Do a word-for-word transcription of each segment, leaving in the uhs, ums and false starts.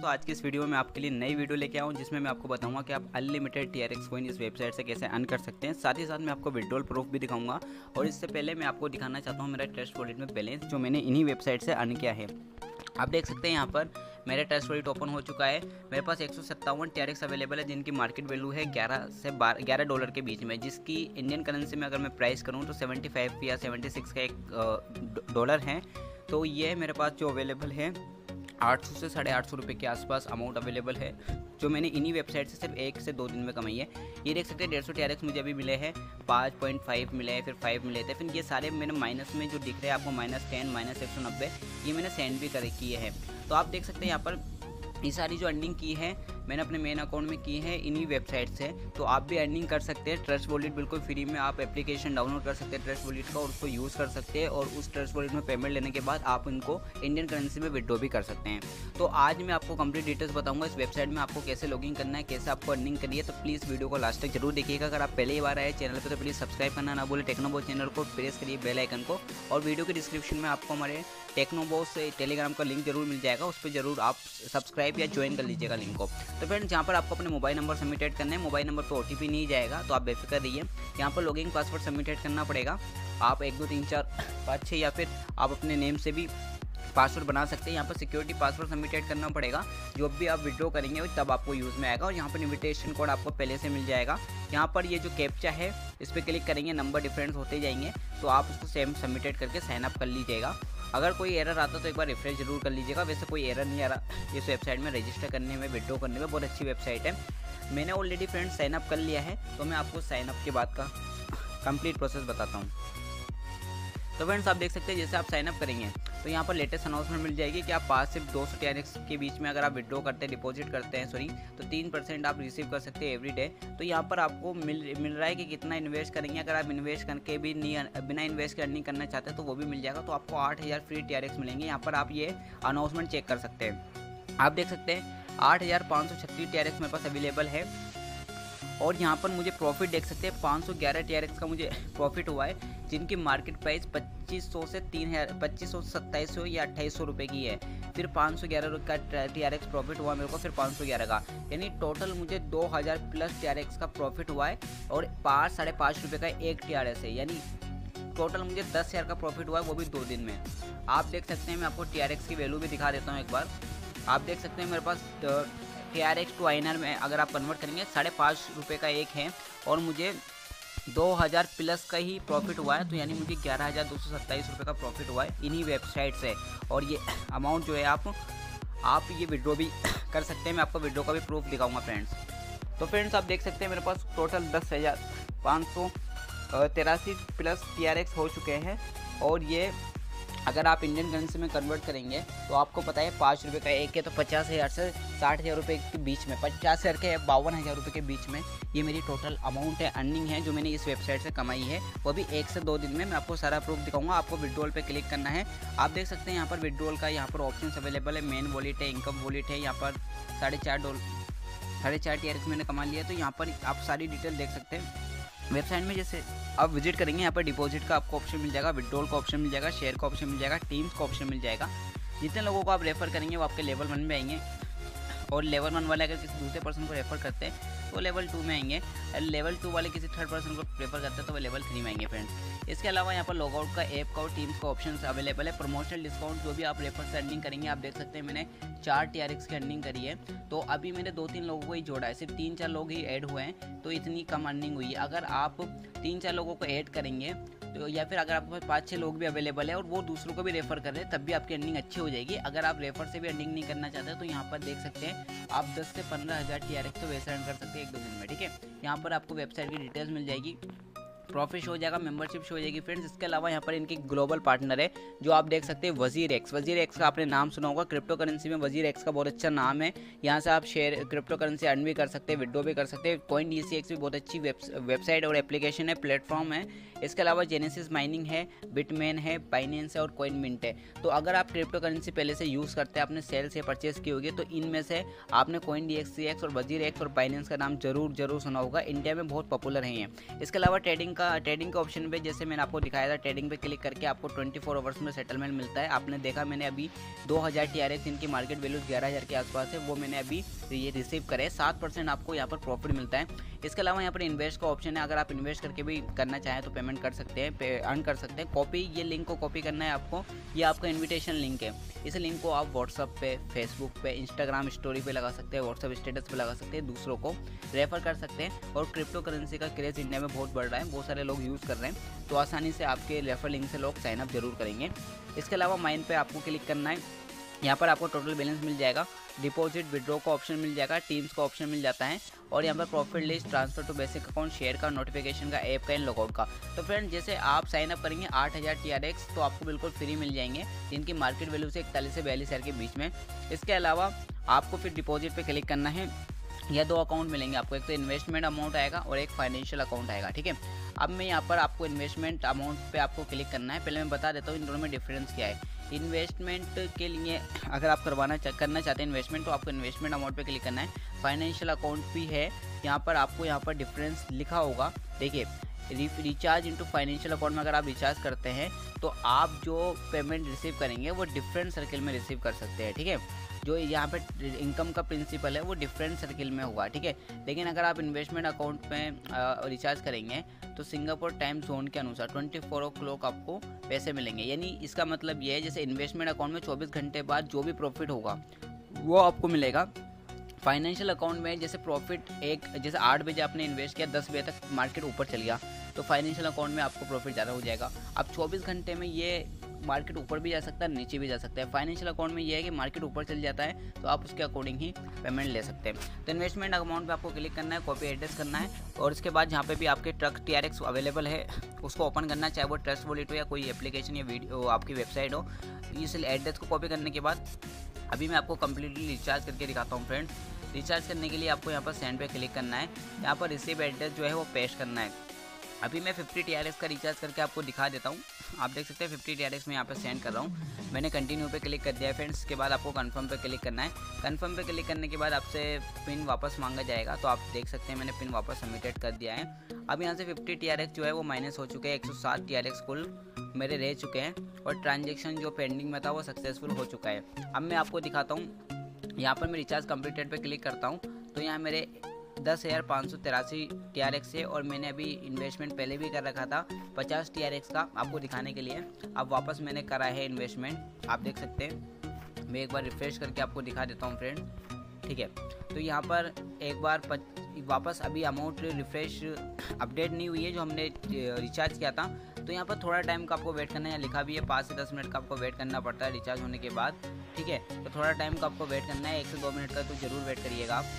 दोस्तों, आज की इस वीडियो में आपके लिए नई वीडियो लेके आऊँ जिसमें मैं आपको बताऊंगा कि आप अनलिमिटेड टीआरएक्स कॉइन इस वेबसाइट से कैसे अर्न कर सकते हैं। साथ ही साथ मैं आपको विड्रॉल प्रूफ भी दिखाऊंगा और इससे पहले मैं आपको दिखाना चाहता हूँ मेरा ट्रस्ट वॉलेट में बैलेंस जो मैंने इन्हीं वेबसाइट से अर्न किया है। आप देख सकते हैं यहाँ पर मेरा ट्रस्ट वॉलेट ओपन हो चुका है। मेरे पास एक सौ सत्तावन टीआरएक्स अवेलेबल है जिनकी मार्केट वैल्यू है ग्यारह से बारह ग्यारह डॉलर के बीच में, जिसकी इंडियन करेंसी में अगर मैं प्राइस करूँ तो पचहत्तर या छिहत्तर का एक डॉलर है। तो ये मेरे पास जो अवेलेबल है आठ सौ से साढ़े आठ सौ रुपये के आसपास अमाउंट अवेलेबल है जो मैंने इन्हीं वेबसाइट से सिर्फ एक से दो दिन में कमाई है। ये देख सकते हैं डेढ़ सौ टीआरएक्स मुझे अभी मिले हैं, पाँच पॉइंट फाइव मिले हैं, फिर फाइव मिले थे, फिर ये सारे मैंने माइनस में जो दिख रहे हैं आपको माइनस टेन माइनस एक सौ नब्बे ये मैंने सेंड भी करे किए हैं। तो आप देख सकते हैं यहाँ पर ये सारी जो अर्निंग की है मैंने अपने मेन अकाउंट में की है इन्हीं वेबसाइट से। तो आप भी अर्निंग कर सकते हैं। ट्रस्ट वॉलेट बिल्कुल फ्री में आप एप्लीकेशन डाउनलोड कर सकते हैं ट्रस्ट वॉलेट का और उसको यूज़ कर सकते हैं और उस ट्रस्ट वॉलेट में पेमेंट लेने के बाद आप इनको इंडियन करेंसी में विड्रॉ भी कर सकते हैं। तो आज मैं आपको कंप्लीट डिटेल्स बताऊंगा इस वेबसाइट में आपको कैसे लॉगिन करना है, कैसे आपको अर्निंग करनी है। तो प्लीज़ वीडियो को लास्ट तक जरूर देखिएगा। अगर आप पहले ही बार आए चैनल पर तो प्लीज़ सब्सक्राइब करना ना भूलें। टेक्नोबॉस चैनल को प्रेस करिए बेल आइकन को और वीडियो के डिस्क्रिप्शन में आपको हमारे टेक्नोबॉस टेलीग्राम का लिंक जरूर मिल जाएगा, उस पर जरूर आप सब्सक्राइब या ज्वाइन कर लीजिएगा लिंक को। तो फ्रेंड्स यहाँ पर आपको अपने मोबाइल नंबर सबमिटेड करना है। मोबाइल नंबर पर ओटीपी नहीं जाएगा तो आप बेफिक्र रहिए। यहाँ पर लॉगिन पासवर्ड सबमिटेड करना पड़ेगा। आप एक दो तीन चार पाँच छः या फिर आप अपने नेम से भी पासवर्ड बना सकते हैं। यहाँ पर सिक्योरिटी पासवर्ड सबमिटेड करना पड़ेगा। जो भी आप विड्रॉ करेंगे तब आपको यूज़ में आएगा और यहाँ पर इन्विटेशन कोड आपको पहले से मिल जाएगा। यहाँ पर ये जो कैप्चा है इस पर क्लिक करेंगे, नंबर डिफरेंस होते जाएंगे तो आप उसको सेम सबमिटेड करके साइन अप कर लीजिएगा। अगर कोई एरर आता तो एक बार रिफ्रेश जरूर कर लीजिएगा। वैसे कोई एरर नहीं आ रहा इस वेबसाइट में रजिस्टर करने में, विड्रॉ करने में बहुत अच्छी वेबसाइट है। मैंने ऑलरेडी फ्रेंड्स साइन अप कर लिया है तो मैं आपको साइन अप के बाद का कंप्लीट प्रोसेस बताता हूँ। तो फ्रेंड्स आप देख सकते हैं जैसे आप साइन अप करेंगे तो यहाँ पर लेटेस्ट अनाउंसमेंट मिल जाएगी कि आप पाँच से दो सौ टीआरएक्स के बीच में अगर आप विड्रॉ करते हैं, डिपॉजिट करते हैं सॉरी तो तीन परसेंट आप रिसीव कर सकते हैं एवरी डे। तो यहाँ पर आपको मिल मिल रहा है कि कितना इन्वेस्ट करेंगे। अगर आप इन्वेस्ट करके भी नहीं बिना इन्वेस्ट के अर्निंग करना चाहते हैं तो वो भी मिल जाएगा। तो आपको आठ हज़ार फ्री टीआरएक्स मिलेंगे। यहाँ पर आप ये अनाउंसमेंट चेक कर सकते हैं। आप देख सकते हैं आठ हज़ार पाँच सौ छत्तीस टीआरएक्स मेरे पास अवेलेबल है और यहाँ पर मुझे प्रॉफिट देख सकते हैं पाँच सौ ग्यारह टीआरएक्स का मुझे प्रॉफिट हुआ है, जिनकी मार्केट प्राइस पच्चीस सौ से तीन हज़ार पच्चीस सौ सत्ताईस सौ या अट्ठाईस सौ रुपये की है। फिर पाँच सौ ग्यारह का टीआरएक्स प्रॉफिट हुआ मेरे को, फिर पाँच सौ ग्यारह का, यानी टोटल मुझे दो हज़ार प्लस टीआरएक्स का प्रॉफिट हुआ है और पाँच साढ़े पाँच रुपये का एक टीआरएक्स है, यानी टोटल मुझे दस हज़ार का प्रॉफिट हुआ है, वो भी दो दिन में। आप देख सकते हैं मैं आपको टीआरएक्स की वैल्यू भी दिखा देता हूँ एक बार। आप देख सकते हैं मेरे पास टीआरएक्स टू आईएनआर में अगर आप कन्वर्ट करेंगे साढ़े पाँच रुपये का एक है और मुझे दो हज़ार प्लस का ही प्रॉफिट हुआ है। तो यानी मुझे ग्यारह हज़ार दो सौ सत्ताईस रुपये का प्रॉफिट हुआ है इन्हीं वेबसाइट से। और ये अमाउंट जो है आप आप ये विड्रॉ भी कर सकते हैं। मैं आपको विड्रॉ का भी प्रूफ दिखाऊंगा फ्रेंड्स। तो फ्रेंड्स आप देख सकते हैं मेरे पास टोटल दस हज़ार पाँच सौ तिरासी प्लस टीआरएक्स हो चुके हैं और ये अगर आप इंडियन करेंसी में कन्वर्ट करेंगे तो आपको पता है पाँच रुपये का एक है तो पचास हज़ार से साठ हज़ार रुपये के बीच में, पचास हज़ार के बावन हज़ार रुपये के बीच में ये मेरी टोटल अमाउंट है, अर्निंग है जो मैंने इस वेबसाइट से कमाई है। वो भी एक से दो दिन में मैं आपको सारा प्रूफ दिखाऊंगा। आपको विड्रॉल पे क्लिक करना है। आप देख सकते हैं यहाँ पर विड्रॉल का यहाँ पर ऑप्शन अवेलेबल है। मेन वॉलेट है, इनकम वॉलेट है, यहाँ पर साढ़े चार डॉलर साढ़े चार टीआरएक्स मैंने कमा लिया। तो यहाँ पर आप सारी डिटेल देख सकते हैं वेबसाइट में। जैसे आप विजिट करेंगे यहाँ पर डिपॉजिट का आपको ऑप्शन मिल जाएगा, विड्रॉल का ऑप्शन मिल जाएगा, शेयर का ऑप्शन मिल जाएगा, टीम्स का ऑप्शन मिल जाएगा। जितने लोगों को आप रेफर करेंगे वो आपके लेवल वन में आएंगे और लेवल वन वाले अगर किसी दूसरे पर्सन को रेफर करते हैं तो लेवल टू में आएंगे, लेवल टू वाले किसी थर्ड पर्सन को रेफर करते हैं तो वो लेवल थ्री में आएंगे फ्रेंड्स। इसके अलावा यहाँ पर लॉगआउट का ऐप का और टीम्स का ऑप्शन अवेलेबल है। प्रमोशनल डिस्काउंट जो भी आप रेफर से अर्निंग करेंगे, आप देख सकते हैं मैंने चार टीआरएक्स की अर्निंग करी है। तो अभी मैंने दो तीन लोगों को ही जोड़ा है, सिर्फ तीन चार लोग ही ऐड हुए हैं तो इतनी कम अर्निंग हुई है। अगर आप तीन चार लोगों को ऐड करेंगे तो या फिर अगर आपके पास पाँच छः लोग भी अवेलेबल है और वो दूसरों को भी रेफर कर रहे हैं तब भी आपकी अर्निंग अच्छी हो जाएगी। अगर आप रेफर से भी अर्निंग नहीं करना चाहते तो यहाँ पर देख सकते हैं आप दस से पंद्रह हज़ार टीआरएक्स तो वैसे अर्न कर सकते हैं एक दो दिन में। ठीक है, यहाँ पर आपको वेबसाइट की डिटेल्स मिल जाएगी, प्रॉफिट हो जाएगा, मेंबरशिप हो जाएगी फ्रेंड्स। इसके अलावा यहाँ पर इनकी ग्लोबल पार्टनर है जो आप देख सकते हैं वजीर एक्स। वजीर एक्स का आपने नाम सुना होगा, क्रिप्टो करेंसी में वजीर एक्स का बहुत अच्छा नाम है। यहाँ से आप शेयर क्रिप्टो करेंसी अर्न भी कर सकते हैं, विड्रॉ भी कर सकते हैं। कॉइन डी सी एक्स भी बहुत अच्छी वेबसाइट और एप्लीकेशन है, प्लेटफॉर्म है। इसके अलावा जेनेसिस माइनिंग है, बिटमेन है, बाइनेंस है और कॉइन मिंट है। तो अगर आप क्रिप्टो करेंसी पहले से यूज़ करते हैं, आपने सेल से परचेस की होगी तो इनमें से आपने कॉइन डी सी एक्स और वजीर एक्स और बाइनेंस का नाम जरूर जरूर सुना होगा। इंडिया में बहुत पॉपुलर है ये। इसके अलावा ट्रेडिंग का ट्रेडिंग के ऑप्शन पे जैसे मैंने आपको दिखाया था, ट्रेडिंग पे क्लिक करके आपको चौबीस आवर्स में सेटलमेंट मिलता है। आपने देखा मैंने अभी दो हज़ार टी आर एक्स, इनकी मार्केट वैल्यू ग्यारह हज़ार के आसपास है, वो मैंने अभी ये रिसीव करे। सात परसेंट आपको यहाँ पर प्रॉफिट मिलता है। इसके अलावा यहाँ पर इन्वेस्ट का ऑप्शन है, अगर आप इन्वेस्ट करके भी करना चाहें तो पेमेंट कर सकते हैं, अर्न कर सकते हैं। कॉपी, ये लिंक को कॉपी करना है आपको, ये आपका इन्विटेशन लिंक है। इस लिंक को आप व्हाट्सअप पे, फेसबुक पे, इंस्टाग्राम स्टोरी पे लगा सकते हैं, व्हाट्सअप स्टेटस पे लगा सकते हैं, दूसरों को रेफर कर सकते हैं। और क्रिप्टो करेंसी का क्रेज इंडिया में बहुत बढ़ रहा है, बहुत सारे लोग यूज़ कर रहे हैं, तो आसानी से आपके रेफर लिंक से लोग साइन अप जरूर करेंगे। इसके अलावा माइन पे आपको क्लिक करना है, यहाँ पर आपको टोटल बैलेंस मिल जाएगा, डिपॉजिट विड्रॉ का ऑप्शन मिल जाएगा, टीम्स का ऑप्शन मिल जाता है, और यहाँ पर profit list, transfer to basic account, share का, नोटिफिकेशन का, ऐप का, इन लॉगआउट का। तो फ्रेंड जैसे आप साइन अप करेंगे आठ हज़ार टी आर एक्स तो आपको बिल्कुल फ्री मिल जाएंगे, जिनकी मार्केट वैल्यू से इकतालीस से बयालीस हज़ार के बीच में। इसके अलावा आपको फिर डिपॉजिट पे क्लिक करना है, या दो अकाउंट मिलेंगे आपको, एक तो इन्वेस्टमेंट अमाउंट आएगा और एक फाइनेंशियल अकाउंट आएगा, ठीक है। अब मैं यहाँ पर आपको इन्वेस्टमेंट अमाउंट पे आपको क्लिक करना है। पहले मैं बता देता हूँ इन दोनों में डिफरेंस क्या है। इन्वेस्टमेंट के लिए अगर आप करवाना चा, करना चाहते हैं इन्वेस्टमेंट, तो आपको इन्वेस्टमेंट अमाउंट पे क्लिक करना है। फाइनेंशियल अकाउंट भी है, यहाँ पर आपको यहाँ पर डिफरेंस लिखा होगा, देखिए रिचार्ज इनटू फाइनेंशियल अकाउंट में अगर आप रिचार्ज करते हैं तो आप जो पेमेंट रिसीव करेंगे वो डिफरेंट सर्किल में रिसीव कर सकते हैं, ठीक है। जो यहाँ पे इनकम का प्रिंसिपल है वो डिफरेंट सर्किल में होगा, ठीक है। लेकिन अगर आप इन्वेस्टमेंट अकाउंट में रिचार्ज करेंगे तो सिंगापुर टाइम जोन के अनुसार ट्वेंटी फोर ओ क्लॉक आपको पैसे मिलेंगे। यानी इसका मतलब ये है, जैसे इन्वेस्टमेंट अकाउंट में चौबीस घंटे बाद जो भी प्रॉफिट होगा वो आपको मिलेगा। फाइनेंशियल अकाउंट में जैसे प्रॉफिट एक, जैसे आठ बजे आपने इन्वेस्ट किया, दस बजे तक मार्केट ऊपर चल गया तो फाइनेंशियल अकाउंट में आपको प्रॉफिट ज़्यादा हो जाएगा। अब चौबीस घंटे में ये मार्केट ऊपर भी जा सकता है, नीचे भी जा सकता है। फाइनेंशियल अकाउंट में ये है कि मार्केट ऊपर चल जाता है तो आप उसके अकॉर्डिंग ही पेमेंट ले सकते हैं। तो इन्वेस्टमेंट अमाउंट पे आपको क्लिक करना है, कॉपी एड्रेस करना है, और इसके बाद जहाँ पे भी आपके ट्रक टी आर एक्स अवेलेबल है उसको ओपन करना है, चाहे वो ट्रस्ट वॉलेट हो या कोई एप्लीकेशन या वीडियो आपकी वेबसाइट हो। इस एड्रेस को कॉपी करने के बाद अभी मैं आपको कम्प्लीटली रिचार्ज करके दिखाता हूँ फ्रेंड्स। रिचार्ज करने के लिए आपको यहाँ पर सेंड पे क्लिक करना है, यहाँ पर रिसीव एड्रेस जो है वो पेस्ट करना है। अभी मैं फिफ्टी टी आर एक्स का रिचार्ज करके आपको दिखा देता हूँ। आप देख सकते हैं फिफ्टी टी आर एक्स में यहाँ पे सेंड कर रहा हूँ। मैंने कंटिन्यू पे क्लिक कर दिया है फ्रेंड्स। के बाद आपको कंफर्म पे क्लिक करना है। कंफर्म पे क्लिक करने के बाद आपसे पिन वापस मांगा जाएगा, तो आप देख सकते हैं मैंने पिन वापस सबमिटेड कर दिया है। अब यहाँ से फिफ्टी टी आर एक्स जो है वो माइनस हो चुके हैं, एक सौ सात टी आर एक्स कुल मेरे रह चुके हैं, और ट्रांजेक्शन जो पेंडिंग में था वो सक्सेसफुल हो चुका है। अब मैं आपको दिखाता हूँ, यहाँ पर मैं रिचार्ज कम्प्लीटेड पे क्लिक करता हूँ तो यहाँ मेरे दस हज़ार पाँच सौ तिरासी टी आर एक्स है, और मैंने अभी इन्वेस्टमेंट पहले भी कर रखा था पचास टी आर एक्स का आपको दिखाने के लिए। अब वापस मैंने करा है इन्वेस्टमेंट, आप देख सकते हैं। मैं एक बार रिफ्रेश करके आपको दिखा देता हूँ फ्रेंड, ठीक है। तो यहाँ पर एक बार पच, वापस अभी अमाउंट रिफ्रेश अपडेट नहीं हुई है जो हमने रिचार्ज किया था, तो यहाँ पर थोड़ा टाइम का आपको वेट करना है। लिखा भी है पाँच से दस मिनट का आपको वेट करना पड़ता है रिचार्ज होने के बाद, ठीक है। तो थोड़ा टाइम का आपको वेट करना है, एक से दो मिनट का तो ज़रूर वेट करिएगा आप।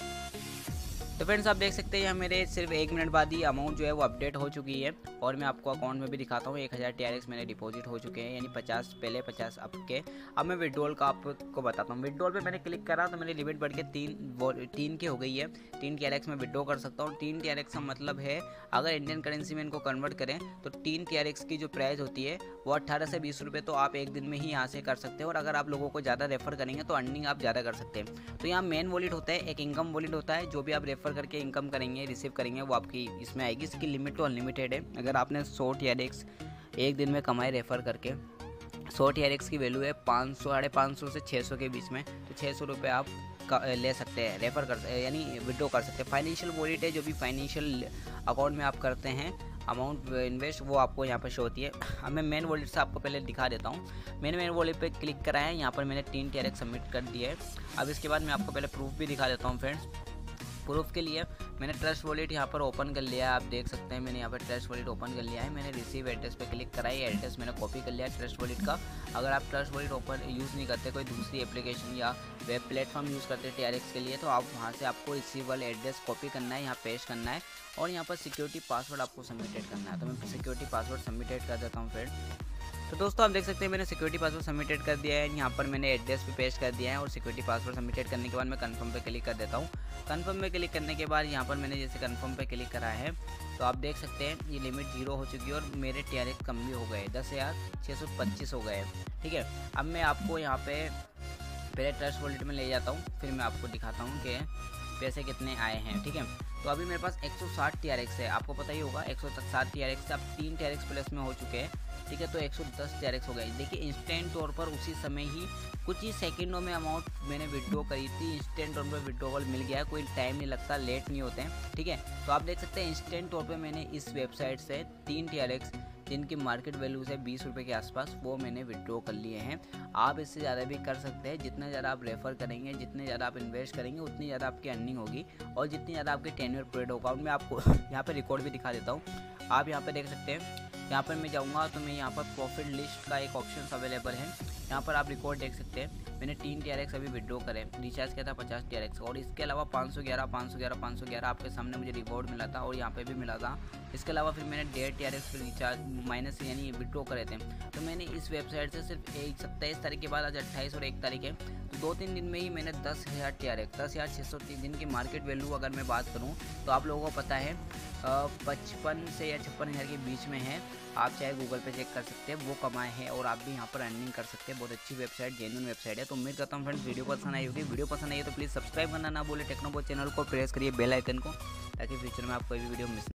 तो फ्रेंड्स आप देख सकते हैं यहाँ मेरे सिर्फ एक मिनट बाद ही अमाउंट जो है वो अपडेट हो चुकी है, और मैं आपको अकाउंट में भी दिखाता हूँ। एक हज़ार टी आर एक्स मैंने डिपॉजिट हो चुके हैं, यानी पचास पहले पचास अब के। अब मैं विड्रॉल का आपको बताता हूँ। विड्रॉल पे मैंने क्लिक करा तो मेरी लिमिट बढ़ के तीन तीन की हो गई है। तीन टी आर एक्स में विड्रॉ कर सकता हूँ। तीन टी आर एक्स का मतलब है अगर इंडियन करेंसी में इनको कन्वर्ट करें तो तीन टी आर एक्स की जो प्राइस होती है वो अट्ठारह से बीस रुपये तो आप एक दिन में ही यहाँ से कर सकते हैं, और अगर आप लोगों को ज़्यादा रेफर करेंगे तो अर्निंग आप ज़्यादा कर सकते हैं। तो यहाँ मेन वॉलेट होता है, एक इनकम वॉलेट होता है, जो भी आप रेफर करके इनकम करेंगे रिसीव करेंगे वो आपकी इसमें आएगी। इसकी लिमिट तो अनलिमिटेड है। अगर आपने सौ टी आर एक्स एक दिन में कमाए रेफर करके, सौ टी आर एक्स की वैल्यू है पाँच सौ साढ़े पाँच सौ से छः सौ के बीच में, तो छः सौ रुपये आप ले सकते हैं, रेफर कर यानी विड्रॉ कर सकते हैं। फाइनेंशियल वॉलेट है, जो भी फाइनेंशियल अकाउंट में आप करते हैं अमाउंट इन्वेस्ट, वो आपको यहाँ पर शो होती है। अब मैं मेन वॉलेट से आपको पहले दिखा देता हूँ। मैंने मेन वॉलेट पे क्लिक करा है, यहाँ पर मैंने तीन टी आर एक्स सबमिट कर दिया है। अब इसके बाद मैं आपको पहले प्रूफ भी दिखा देता हूँ फ्रेंड्स। प्रूफ के लिए मैंने ट्रस्ट वॉलेट यहाँ पर ओपन कर लिया है, आप देख सकते हैं मैंने यहाँ पर ट्रस्ट वॉलेट ओपन कर लिया है। मैंने रिसीव एड्रेस पे क्लिक करा है, एड्रेस मैंने कॉपी कर लिया है ट्रस्ट वॉलेट का। अगर आप ट्रस्ट वॉलेट ओपन यूज़ नहीं करते, कोई दूसरी एप्लीकेशन या वेब प्लेटफॉर्म यूज़ करते टी आर एक्स के लिए, तो आप वहाँ से आपको रिसीव वाला एड्रेस कॉपी करना है, यहाँ पेस्ट करना है, और यहाँ पर सिक्योरिटी पासवर्ड आपको सबमिटेड करना है। तो मैं सिक्योरिटी पासवर्ड सबमिटेड कर देता हूँ फ्रेंड। तो दोस्तों आप देख सकते हैं मैंने सिक्योरिटी पासवर्ड सबमिटेड कर दिया है। यहाँ पर मैंने एड्रेस पे पेस्ट कर दिया है, और सिक्योरिटी पासवर्ड सबमिटेड करने के बाद मैं कंफर्म पे क्लिक कर देता हूँ। कंफर्म पे क्लिक करने के बाद यहाँ पर मैंने जैसे कंफर्म पे क्लिक करा है तो आप देख सकते हैं ये लिमिट जीरो हो चुकी है, और मेरे टी आर एक्स कम भी हो गए, दस हज़ार छः सौ पच्चीस हो गए, ठीक है। अब मैं आपको यहाँ पे पहले ट्रस्ट वॉलेट में ले जाता हूँ, फिर मैं आपको दिखाता हूँ कि पैसे कितने आए हैं, ठीक है। तो अभी मेरे पास एक सौ साठ टी आर एक्स है, आपको पता ही होगा एक सौ साठ टी आर एक्स से अब तीन टी आर एक्स प्लस में हो चुके हैं, ठीक है। तो एक सौ दस टी आर एक्स हो गया। देखिए इंस्टेंट तौर पर उसी समय ही कुछ ही सेकंडों में अमाउंट मैंने विड्रॉ करी थी, इंस्टेंट तौर पर विड्रॉवल मिल गया है, कोई टाइम नहीं लगता, लेट नहीं होते हैं, ठीक है। तो आप देख सकते हैं इंस्टेंट तौर पे मैंने इस वेबसाइट से तीन टी आर एक्स जिनकी मार्केट वैल्यूज है बीस रुपये के आसपास, वो मैंने विड्रॉ कर लिए हैं। आप इससे ज़्यादा भी कर सकते हैं, जितना ज़्यादा आप रेफर करेंगे, जितने ज़्यादा आप इन्वेस्ट करेंगे, उतनी ज़्यादा आपकी अर्निंग होगी और जितनी ज़्यादा आपकी टेन्योर पीरियड होगा। और मैं आपको यहाँ पे रिकॉर्ड भी दिखा देता हूँ, आप यहाँ पे देख सकते हैं। यहाँ पर मैं जाऊँगा तो मैं यहाँ पर प्रॉफिट लिस्ट का एक ऑप्शन अवेलेबल है, यहाँ पर आप रिकॉर्ड देख सकते हैं। मैंने तीन टी आर एक्स अभी विड्रॉ करे, रिचार्ज किया था पचास टी आर एक्स और इसके अलावा पाँच सौ ग्यारह पाँच सौ ग्यारह पाँच सौ ग्यारह आपके सामने मुझे रिवॉर्ड मिला था और यहाँ पे भी मिला था। इसके अलावा फिर मैंने डेढ़ T R X recharge minus यानी विड्रॉ करे थे। तो मैंने इस वेबसाइट से सिर्फ एक सत्ताईस तारीख के बाद, आज अट्ठाईस और एक तारीख है, तो दो तीन दिन में ही मैंने दस हज़ार टी आर एक्स दस हज़ार छः सौ तीन दिन की मार्केट वैल्यू अगर मैं बात करूँ तो आप लोगों को पता है पचपन से या छप्पन हज़ार के बीच में है। आप चाहे गूगल पे चेक कर सकते हैं, वो कमाए हैं और आप भी यहाँ पर अर्निंग कर सकते हैं। बहुत अच्छी वेबसाइट, जेन्युइन वेबसाइट है। तो उम्मीद करता हूँ फ्रेंड्स वीडियो पसंद आई होगी। वीडियो पसंद आई है तो प्लीज़ सब्सक्राइब करना ना बोले, टेक्नोबॉल चैनल को प्रेस करिए बेल आइकन को, ताकि फ्यूचर में आप कोई भी वीडियो मिस